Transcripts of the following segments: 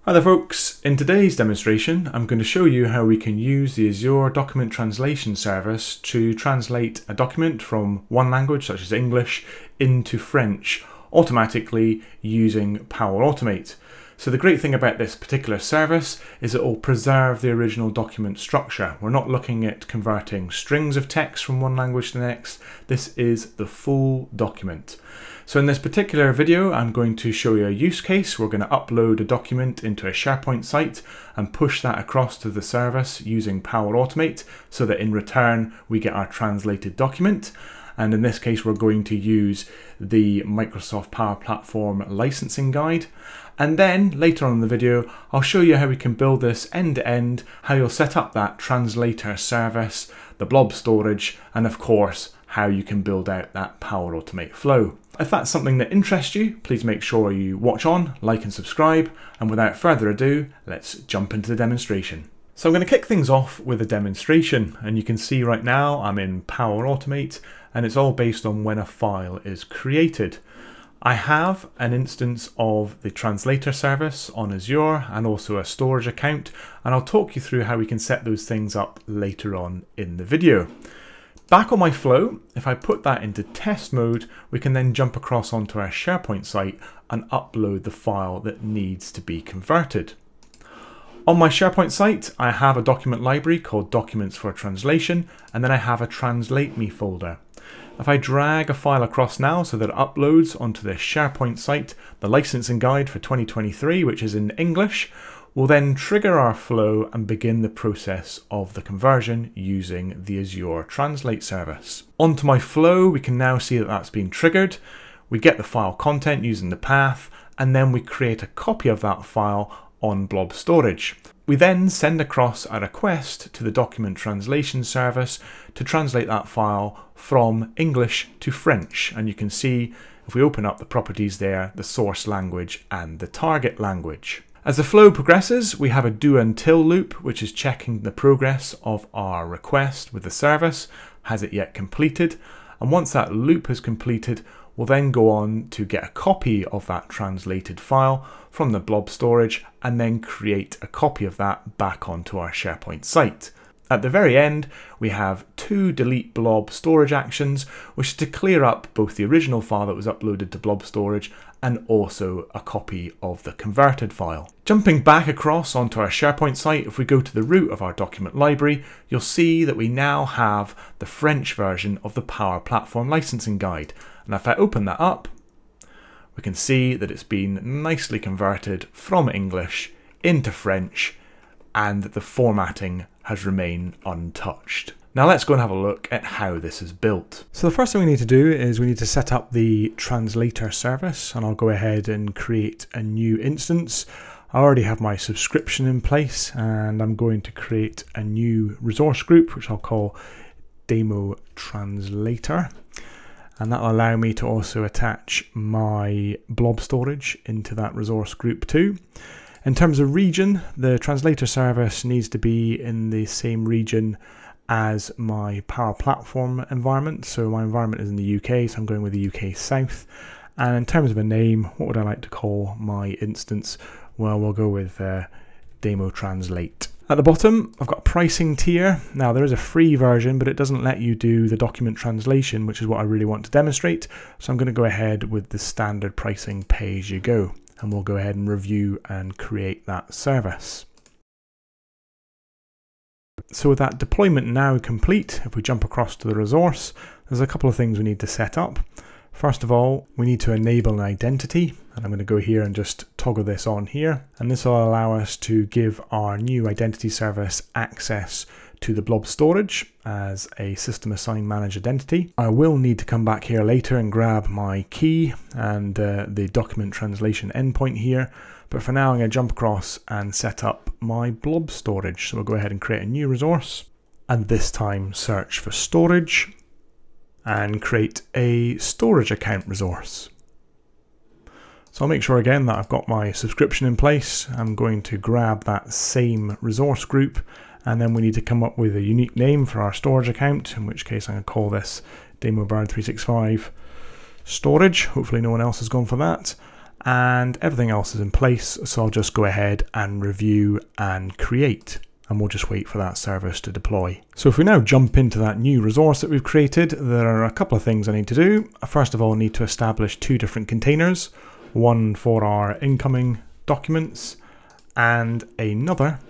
Hi there folks, in today's demonstration I'm going to show you how we can use the Azure document translation service to translate a document from one language such as English into French automatically using Power Automate. So the great thing about this particular service is it will preserve the original document structure. We're not looking at converting strings of text from one language to the next. This is the full document. So in this particular video, I'm going to show you a use case. We're going to upload a document into a SharePoint site and push that across to the service using Power Automate so that in return we get our translated document. And in this case, we're going to use the Microsoft Power Platform licensing guide. And then later on in the video, I'll show you how we can build this end to end, how you'll set up that translator service, the blob storage, and of course, how you can build out that Power Automate flow. If that's something that interests you, please make sure you watch on, like and subscribe. And without further ado, let's jump into the demonstration. So I'm going to kick things off with a demonstration, and you can see right now I'm in Power Automate, and it's all based on when a file is created. I have an instance of the translator service on Azure and also a storage account, and I'll talk you through how we can set those things up later on in the video. Back on my flow, if I put that into test mode, we can then jump across onto our SharePoint site and upload the file that needs to be converted. On my SharePoint site, I have a document library called Documents for Translation, and then I have a Translate Me folder. If I drag a file across now so that it uploads onto the SharePoint site, the licensing guide for 2023, which is in English, will then trigger our flow and begin the process of the conversion using the Azure Translate service. Onto my flow, we can now see that that's been triggered. We get the file content using the path, and then we create a copy of that file on blob storage. We then send across a request to the document translation service to translate that file from English to French. And you can see if we open up the properties there, the source language and the target language. As the flow progresses, we have a do until loop, which is checking the progress of our request with the service. Has it yet completed? And once that loop has completed, we'll then go on to get a copy of that translated file from the blob storage and then create a copy of that back onto our SharePoint site. At the very end, we have two delete blob storage actions, which is to clear up both the original file that was uploaded to blob storage and also a copy of the converted file. Jumping back across onto our SharePoint site, if we go to the root of our document library, you'll see that we now have the French version of the Power Platform licensing guide. And if I open that up, we can see that it's been nicely converted from English into French and the formatting has remained untouched. Now let's go and have a look at how this is built. So the first thing we need to do is we need to set up the translator service, and I'll go ahead and create a new instance. I already have my subscription in place, and I'm going to create a new resource group, which I'll call Demo Translator. And that'll allow me to also attach my blob storage into that resource group too. In terms of region, the translator service needs to be in the same region as my Power Platform environment. So my environment is in the UK, so I'm going with the UK South. And in terms of a name, what would I like to call my instance? Well, we'll go with Demo Translate. At the bottom, I've got a pricing tier. Now there is a free version, but it doesn't let you do the document translation, which is what I really want to demonstrate. So I'm going to go ahead with the standard pricing pay as you go, and we'll go ahead and review and create that service. So with that deployment now complete, if we jump across to the resource, there's a couple of things we need to set up. First of all, we need to enable an identity, and I'm going to go here and just toggle this on here. And this will allow us to give our new identity service access to the blob storage as a system assigned managed identity. I will need to come back here later and grab my key and the document translation endpoint here. But for now, I'm going to jump across and set up my blob storage. So we'll go ahead and create a new resource, and this time search for storage and create a storage account resource. So I'll make sure again that I've got my subscription in place. I'm going to grab that same resource group, and then we need to come up with a unique name for our storage account, in which case I'm going to call this DemoBird365 Storage. Hopefully no one else has gone for that. and everything else is in place. So I'll just go ahead and review and create, and we'll just wait for that service to deploy. So if we now jump into that new resource that we've created, there are a couple of things I need to do. First of all, I need to establish two different containers, one for our incoming documents and another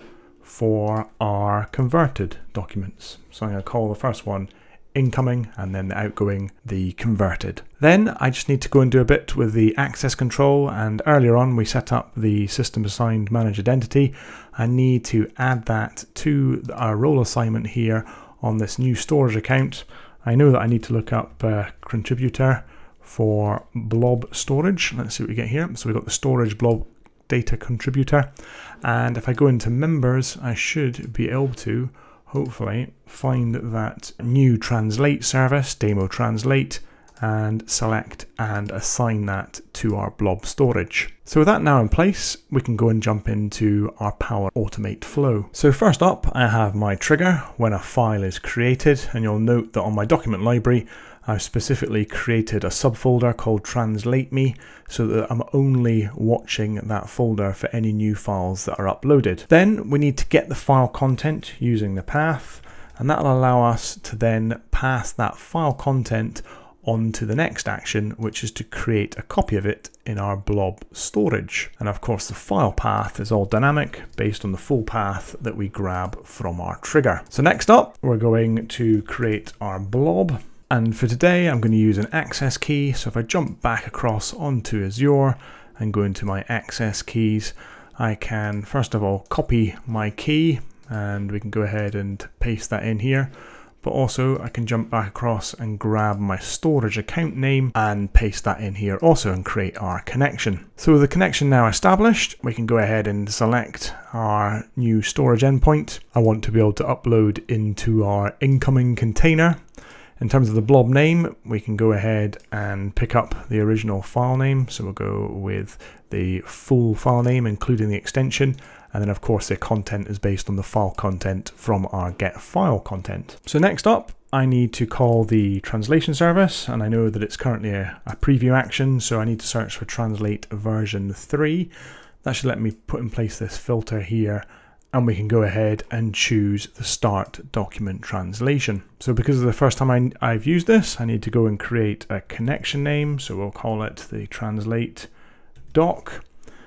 for our converted documents. So I'm going to call the first one incoming and then the outgoing the converted. Then I just need to go and do a bit with the access control, and earlier on we set up the system assigned managed identity. I need to add that to our role assignment here on this new storage account. I know that I need to look up contributor for blob storage. Let's see what we get here. So we've got the storage blob data contributor, and if I go into members, I should be able to hopefully find that new translate service, demo translate, and select and assign that to our blob storage. So with that now in place, we can go and jump into our Power Automate flow. So first up, I have my trigger when a file is created, and you'll note that on my document library, I've specifically created a subfolder called Translate Me so that I'm only watching that folder for any new files that are uploaded. Then we need to get the file content using the path, and that'll allow us to then pass that file content onto the next action, which is to create a copy of it in our blob storage. And of course the file path is all dynamic based on the full path that we grab from our trigger. So next up, we're going to create our blob. And for today, I'm going to use an access key. So if I jump back across onto Azure and go into my access keys, I can first of all copy my key, and we can go ahead and paste that in here. But also I can jump back across and grab my storage account name and paste that in here also and create our connection. So with the connection now established, we can go ahead and select our new storage endpoint. I want to be able to upload into our incoming container. In terms of the blob name, we can go ahead and pick up the original file name. So we'll go with the full file name, including the extension. And then of course the content is based on the file content from our get file content. So next up, I need to call the translation service, and I know that it's currently a preview action. So I need to search for translate version 3. That should let me put in place this filter here, and we can go ahead and choose the start document translation. So because of the first time I've used this, I need to go and create a connection name. So we'll call it the translate doc,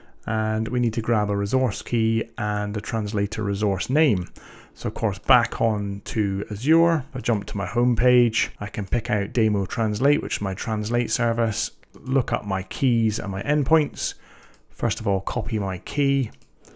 and we need to grab a resource key and the translator resource name. So of course, back on to Azure, I jump to my home page, I can pick out demo translate, which is my translate service, look up my keys and my endpoints. First of all, copy my key,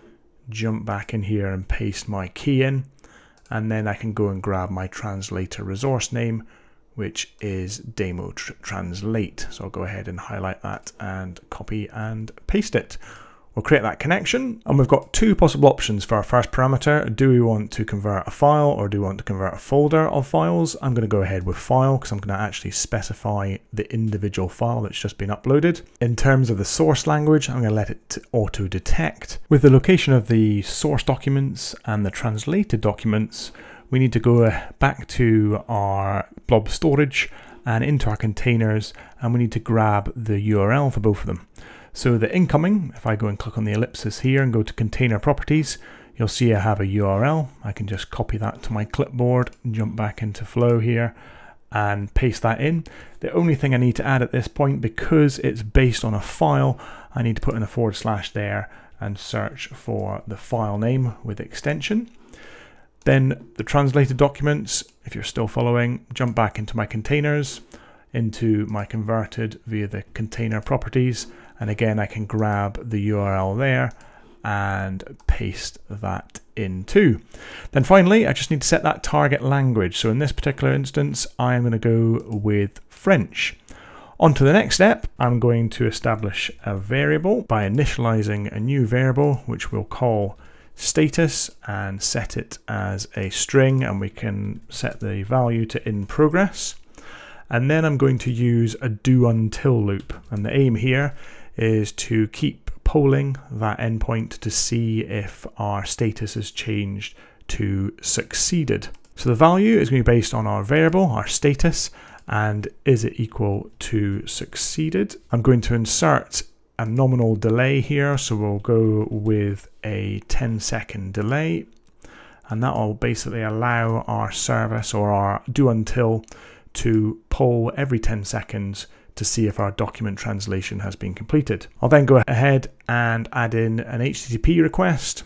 jump back in here and paste my key in, and then I can go and grab my translator resource name, which is demo translate. So I'll go ahead and highlight that and copy and paste it. We'll create that connection, and we've got two possible options for our first parameter. Do we want to convert a file, or do we want to convert a folder of files? I'm going to go ahead with file because I'm going to actually specify the individual file that's just been uploaded. In terms of the source language, I'm going to let it auto detect. With the location of the source documents and the translated documents, we need to go back to our blob storage and into our containers, and we need to grab the URL for both of them. So the incoming, if I go and click on the ellipsis here and go to container properties, you'll see I have a URL. I can just copy that to my clipboard and jump back into Flow here and paste that in. The only thing I need to add at this point, because it's based on a file, I need to put in a / there and search for the file name with extension. Then the translated documents, if you're still following, jump back into my containers, into my converted via the container properties, and again I can grab the URL there and paste that in too. Then finally, I just need to set that target language. So in this particular instance, I'm going to go with French. On to the next step, I'm going to establish a variable by initializing a new variable, which we'll call status, and set it as a string, and we can set the value to in progress. And then I'm going to use a do until loop, and the aim here is to keep polling that endpoint to see if our status has changed to succeeded. So the value is going to be based on our variable, our status, and is it equal to succeeded. I'm going to insert a nominal delay here, so we'll go with a 10-second delay, and that will basically allow our service or our do until to poll every 10 seconds to see if our document translation has been completed. I'll then go ahead and add in an HTTP request,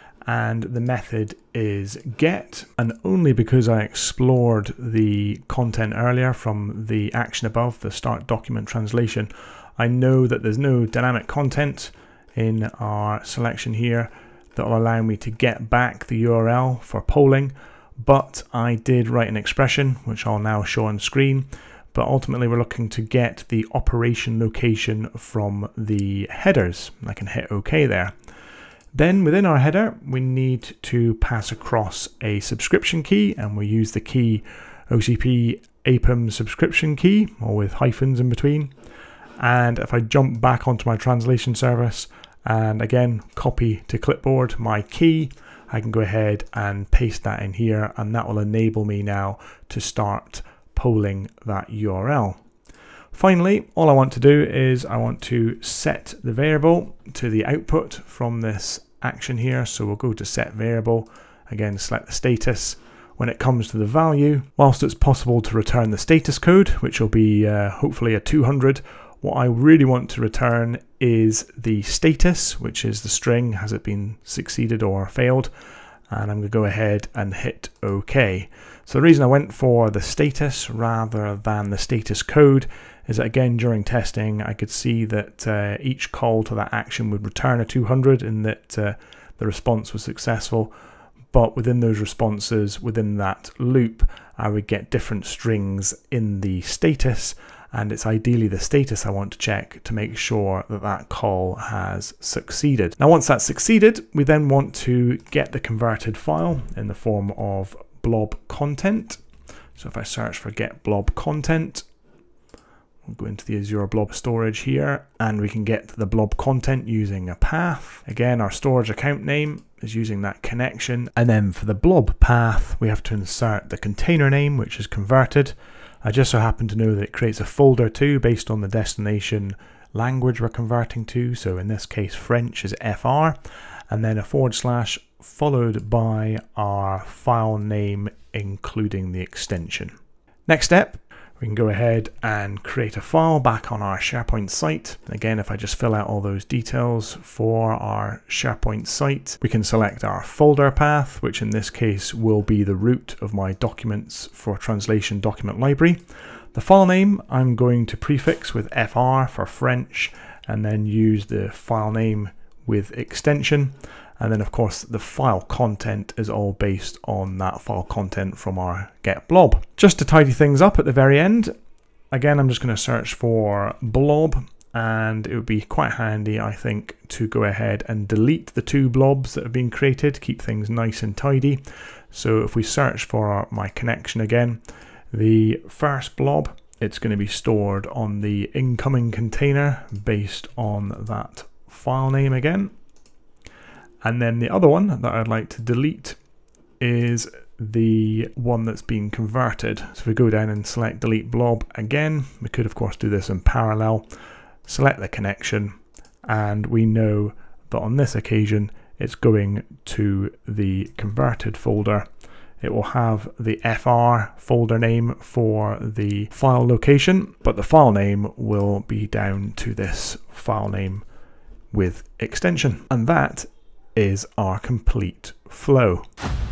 and the method is get, and only because I explored the content earlier from the action above, the start document translation, I know that there's no dynamic content in our selection here that will allow me to get back the URL for polling, but I did write an expression which I'll now show on screen. But ultimately we're looking to get the operation location from the headers. I can hit OK there. Then within our header we need to pass across a subscription key, and we use the key OCP APIM subscription key, or with hyphens in between. And if I jump back onto my translation service and again copy to clipboard my key, I can go ahead and paste that in here, and that will enable me now to start polling that URL. Finally, all I want to do is I want to set the variable to the output from this action here. So we'll go to set variable, again select the status. When it comes to the value, whilst it's possible to return the status code, which will be hopefully a 200, what I really want to return is the status, which is the string, has it been succeeded or failed, and I'm going to go ahead and hit OK. So the reason I went for the status rather than the status code is that, again, during testing I could see that each call to that action would return a 200 and that the response was successful, but within those responses, within that loop, I would get different strings in the status, and it's ideally the status I want to check to make sure that that call has succeeded. Now once that's succeeded, we then want to get the converted file in the form of blob content. So if I search for get blob content, we'll go into the Azure blob storage here, and we can get the blob content using a path. Again, our storage account name is using that connection, and then for the blob path we have to insert the container name, which is converted. I just so happen to know that it creates a folder too based on the destination language we're converting to, so in this case French is FR, and then a / followed by our file name including the extension. Next step, we can go ahead and create a file back on our SharePoint site. Again, if I just fill out all those details for our SharePoint site, we can select our folder path, which in this case will be the root of my documents for translation document library. The file name I'm going to prefix with FR for French, and then use the file name with extension. And then of course the file content is all based on that file content from our get blob. Just to tidy things up at the very end, again I'm just going to search for blob, and it would be quite handy I think to go ahead and delete the 2 blobs that have been created, keep things nice and tidy. So if we search for my connection again, the first blob, it's going to be stored on the incoming container based on that file name again. And then the other one that I'd like to delete is the one that's been converted. So if we go down and select delete blob again, we could of course do this in parallel, select the connection, and we know that on this occasion it's going to the converted folder. It will have the FR folder name for the file location, but the file name will be down to this file name with extension. And that is our complete flow.